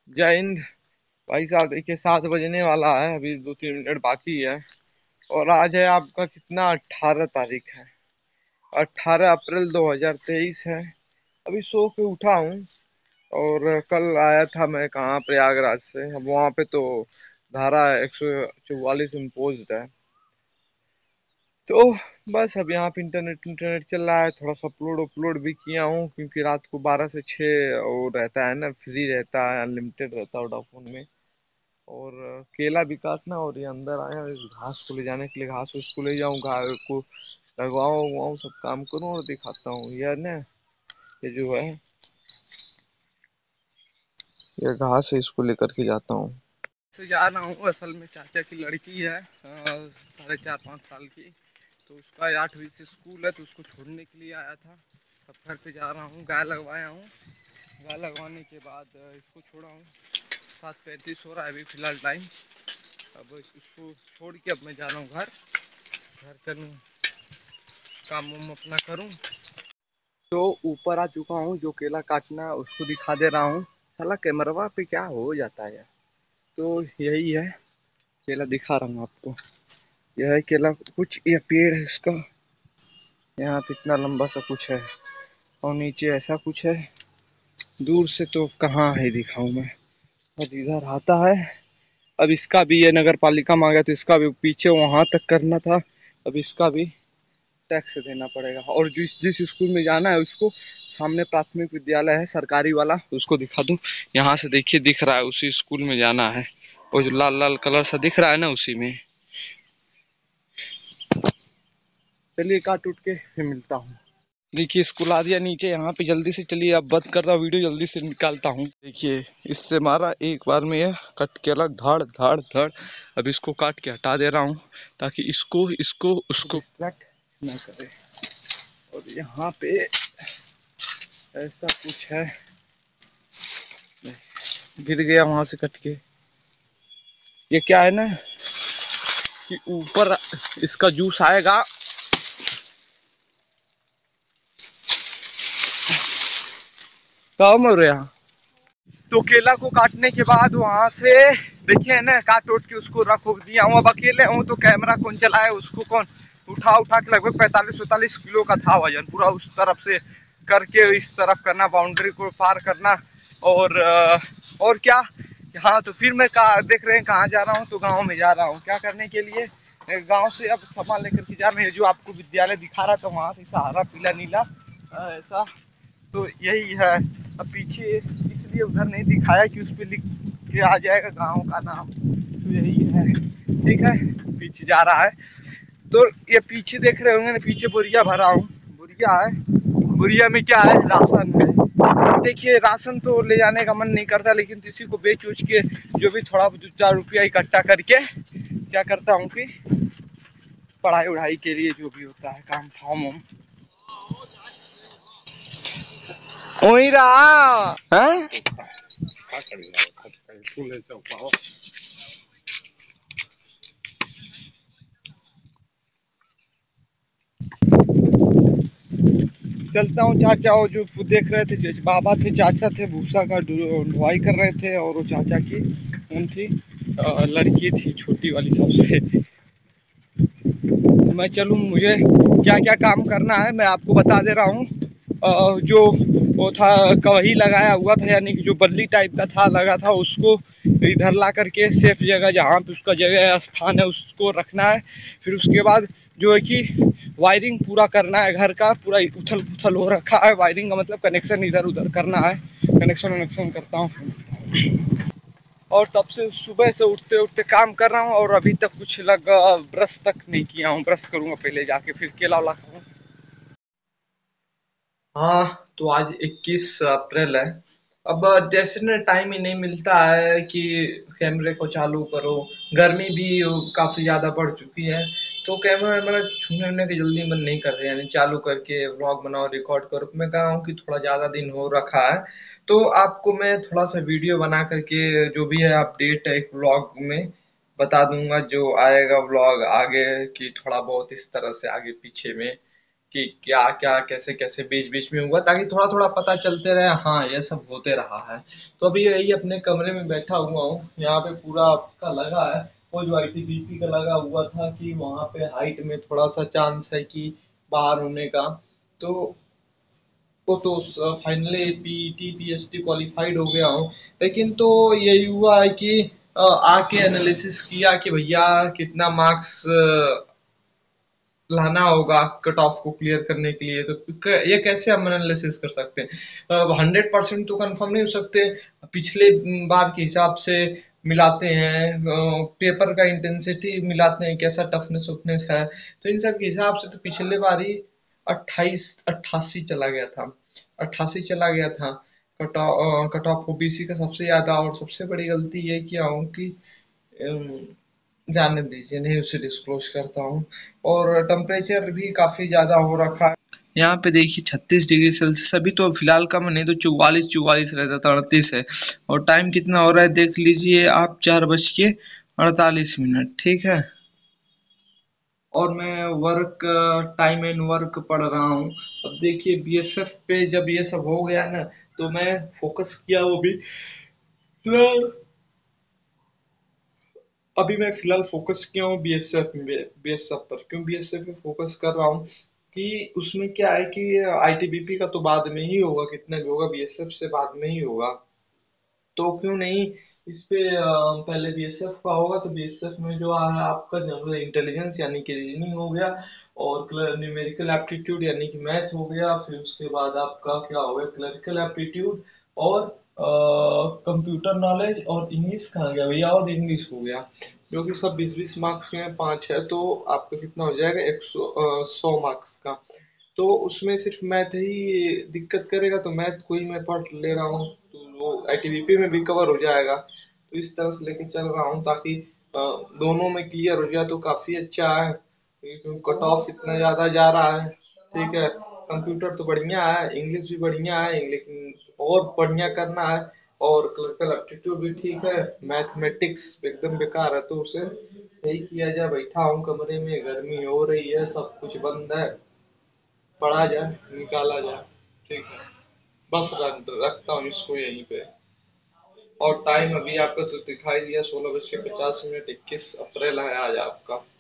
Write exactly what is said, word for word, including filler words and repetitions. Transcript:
जय हिंद। भाई साहब देखिए सात बजने वाला है, अभी दो तीन मिनट बाकी है। और आज है आपका कितना, अट्ठारह तारीख है। अट्ठारह अप्रैल दो हजार तेईस है। अभी सो के उठा हूँ। और कल आया था मैं कहाँ, प्रयागराज से। अब वहाँ पे तो धारा एक सौ चौवालीस इम्पोज है। तो बस अब यहाँ पे इंटरनेट इंटरनेट चल रहा है। थोड़ा सा अपलोड अपलोड भी किया हूँ, क्योंकि रात को बारह से छः वो रहता है ना, फ्री रहता है, अनलिमिटेड रहता है वोडाफोन में। और केला भी काटना, और ये अंदर आया इस घास को ले जाने के लिए, घास उसको ले जाऊं, घास को लगवाऊं उगवाऊं, सब काम करूं और दिखाता हूँ यार ना। ये जो है, ये घास है, इसको लेकर के जाता हूँ। से जा रहा हूँ, असल में चाचा की लड़की है, अ, साढ़े चार पाँच साल की। तो उसका आठवीं से स्कूल है, तो उसको छोड़ने के लिए आया था। अब घर पे जा रहा हूँ, गाय लगवाया हूँ। गाय लगवाने के बाद अ, इसको छोड़ा हूँ। सात पैंतीस हो रहा है अभी फिलहाल टाइम। अब इसको छोड़ के अब मैं जा रहा हूँ घर। घर चलूँ, काम वाम अपना करूँ। तो ऊपर आ चुका हूँ, जो केला काटना उसको दिखा दे रहा हूँ। साला कैमरवा पे क्या हो जाता है। तो यही है, केला दिखा रहा हूँ आपको। यह है केला, कुछ ये पेड़ है इसका। यहाँ पे इतना लंबा सा कुछ है, और नीचे ऐसा कुछ है। दूर से तो कहाँ है दिखाऊं मैं। अब इधर आता है। अब इसका भी ये नगर पालिका मांगा, तो इसका भी पीछे वहां तक करना था। अब इसका भी टैक्स देना पड़ेगा। और जिस जिस स्कूल में जाना है उसको, सामने प्राथमिक विद्यालय है सरकारी वाला, उसको दिखा दूं। यहाँ से देखिए, दिख रहा है, उसी स्कूल में जाना है। वो जो लाल लाल कलर सा दिख रहा है ना, उसी में। चलिए काट उठ के फिर मिलता हूँ। देखिए स्कूल आ दिया नीचे। यहाँ पे जल्दी से चलिए, अब बंद करता हूँ वीडियो, जल्दी से निकालता हूँ। देखिए, इससे मारा एक बार में, यह कट के अलग, धाड़ धाड़ धाड़। अब इसको काट के हटा दे रहा हूँ, ताकि इसको इसको उसको डिस्ट्रैक्ट ना करे। और यहाँ पे ऐसा कुछ है, गिर गया वहां से कट के। ये क्या है ना, कि ऊपर इसका जूस आएगा। कम हो रहा। तो केला को काटने के बाद वहां से देखिए ना, काट उठ के उसको रख दिया हूँ। अब अकेले हूँ तो कैमरा कौन चलाए, उसको कौन उठा उठा के। लगभग पैंतालीस सैंतालीस किलो का था वजन, पूरा उस तरफ से करके इस तरफ करना, बाउंड्री को पार करना। और और क्या। हाँ, तो फिर मैं कहा, देख रहे हैं कहाँ जा रहा हूँ, तो गाँव में जा रहा हूँ। क्या करने के लिए, गाँव से अब सामान लेकर के जा रहे हैं। जो आपको विद्यालय दिखा रहा था वहाँ से, सहारा पीला नीला ऐसा। तो यही है। अब पीछे इसलिए उधर नहीं दिखाया कि उस पर लिख के आ जाएगा गांव का नाम। तो यही है, ठीक है। पीछे जा रहा है, तो ये पीछे देख रहे होंगे ना, पीछे बोरिया भरा हूँ। बोरिया है, बोरिया में क्या है, राशन है। अब देखिए, राशन तो ले जाने का मन नहीं करता, लेकिन किसी को बेच उच के जो भी थोड़ा दो चार रुपया इकट्ठा करके क्या करता हूँ कि पढ़ाई उढ़ाई के लिए जो भी होता है काम, फॉर्म वॉर्म वही रहा है। चलता हूँ। चाचा वो जो देख रहे थे, बाबा थे, चाचा थे, भूसा का ढुलाई कर रहे थे। और वो चाचा की उनकी लड़की थी, छोटी वाली सबसे। मैं चलूँ, मुझे क्या क्या काम करना है मैं आपको बता दे रहा हूँ। जो वो था, कवही लगाया हुआ था, यानी कि जो बल्ली टाइप का था लगा था, उसको इधर ला करके सेफ जगह, जहाँ पे उसका जगह स्थान है, उसको रखना है। फिर उसके बाद जो है कि वायरिंग पूरा करना है। घर का पूरा उथल पुथल हो रखा है। वायरिंग का मतलब कनेक्शन इधर उधर करना है। कनेक्शन वनेक्शन करता हूँ। और तब से सुबह से उठते उठते काम कर रहा हूँ, और अभी तक कुछ लग ब्रश तक नहीं किया हूँ। ब्रश करूँगा पहले जाके, फिर केला वाला खाऊँ। हाँ, तो आज इक्कीस अप्रैल है। अब जैसे ना टाइम ही नहीं मिलता है कि कैमरे को चालू करो। गर्मी भी काफी ज्यादा बढ़ चुकी है, तो कैमरा वैमरा छूने वूने की जल्दी मन नहीं करते, यानी चालू करके व्लॉग बनाओ, रिकॉर्ड करो। मैं कहा हूँ कि थोड़ा ज्यादा दिन हो रखा है, तो आपको मैं थोड़ा सा वीडियो बना करके जो भी है अपडेट एक व्लॉग में बता दूंगा। जो आएगा व्लॉग आगे की, थोड़ा बहुत इस तरह से आगे पीछे में, कि क्या क्या कैसे कैसे बीच बीच में हुआ, ताकि थोड़ा थोड़ा पता चलते रहे, हाँ ये सब होते रहा है। तो अभी यही अपने कमरे में बैठा हुआ हूँ, यहाँ पे पूरा आपका लगा है, वो जो आईटीबीपी का लगा हुआ था कि वहाँ पे हाइट में थोड़ा सा चांस है कि बाहर होने का। तो वो तो फाइनली पीईटी पीएचडी क्वालिफाइड हो गया हूँ। लेकिन तो यही हुआ है कि अ, आके एनालिसिस किया कि भैया कितना मार्क्स लाना होगा कट ऑफ को क्लियर करने के लिए। तो क- ये कैसे हम एनालिसिस कर सकते हैं? हंड्रेड परसेंट तो कंफर्म नहीं हो सकते, पिछले बार के हिसाब से मिलाते हैं, पेपर का इंटेंसिटी मिलाते हैं, कैसा टफनेस उफनेस है। तो इन सब के हिसाब से तो पिछले बार ही अट्ठाईस अट्ठासी चला गया था, अट्ठासी चला गया था cut off. Cut off OBC का सबसे ज्यादा। और सबसे बड़ी गलती ये किया हूँ कि अम, जाने दीजिए, नहीं उसे डिस्क्लोज करता हूँ। और टेम्परेचर भी काफी ज्यादा हो रखा है, यहाँ पे देखिए छत्तीस डिग्री सेल्सियस। अभी तो फिलहाल कम, नहीं तो चौवालीस चौवालीस रहता था, अड़तीस है। और टाइम कितना हो रहा है देख लीजिए आप, चार बज के अड़तालीस मिनट ठीक है। और मैं वर्क टाइम एंड वर्क पढ़ रहा हूँ। अब देखिए बीएसएफ पे जब ये सब हो गया ना, तो मैं फोकस किया वो भी। अभी मैं फिलहाल फोकस किया हूँ बीएसएफ में, बीएसएफ पर। क्यों बीएसएफ में फोकस कर रहा हूँ कि उसमें क्या है कि आईटीबीपी का तो बाद में ही होगा, कितना भी होगा बीएसएफ से बाद में ही होगा। तो क्यों नहीं इस पे अ, पहले बीएसएफ का होगा। तो बीएसएफ में जो है आपका जनरल इंटेलिजेंस यानी कि रीजनिंग हो गया, और न्यूमेरिकल एप्टीट्यूड यानी कि मैथ हो गया। फिर उसके बाद आपका क्या हो गया, क्लरिकल एप्टीट्यूड, और कंप्यूटर नॉलेज, और इंग्लिश कहाँ गया भैया, और इंग्लिश हो गया, जो कि सब बीस बीस मार्क्स में पाँच है। तो आपका कितना हो जाएगा, एक सौ सौ मार्क्स का। तो उसमें सिर्फ मैथ ही दिक्कत करेगा, तो मैथ को ही मैं पढ़ ले रहा हूँ, तो वो आईटीबीपी में भी कवर हो जाएगा। तो इस तरह से लेके चल रहा हूँ, ताकि अ, दोनों में क्लियर हो जाए तो काफी अच्छा है। कट ऑफ इतना ज्यादा जा रहा है, ठीक है। कंप्यूटर तो बढ़िया है, इंग्लिश भी बढ़िया है, लेकिन और बढ़िया करना है। और क्लरिकल एप्टीट्यूड भी ठीक है, मैथमेटिक्स एकदम बेकार है, तो उसे यही किया जाए। बैठा हूँ कमरे में, गर्मी हो रही है, सब कुछ बंद है, पढ़ा जाए, निकाला जाए, ठीक है। बस रख, रखता हूँ इसको यहीं पे। और टाइम अभी आपको तो दिखाई दिया, सोलह बज के पचास मिनट, इक्कीस अप्रैल है आज आपका।